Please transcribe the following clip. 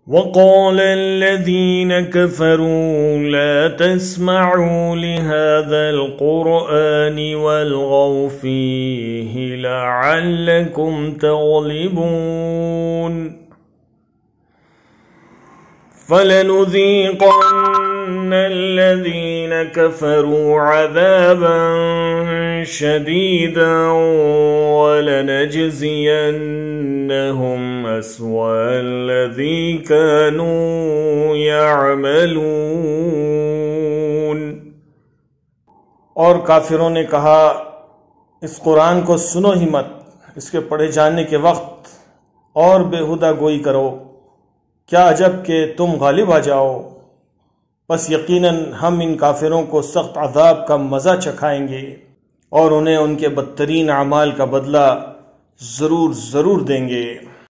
वक़ाल अल्लज़ीन कफ़रू ला तस्मअू लिहाज़ल क़ुरआनि वल्ग़ौ फ़ीहि लअल्लकुम तग़लिबून फ़लनुज़ीक़न्ना अल्लज़ीन कफ़रू अज़ाबन शदीदन वलनजज़ियन्नहुम अस्वअल्लज़ी कानू यअमलून। और काफिरों ने कहा, इस कुरान को सुनो ही मत, इसके पढ़े जाने के वक्त और बेहुदा गोई करो, क्या अजब के तुम गालिब आ जाओ। बस यकीनन हम इन काफिरों को सख्त अजाब का मज़ा चखाएंगे और उन्हें उनके बदतरीन अमाल का बदला ज़रूर देंगे।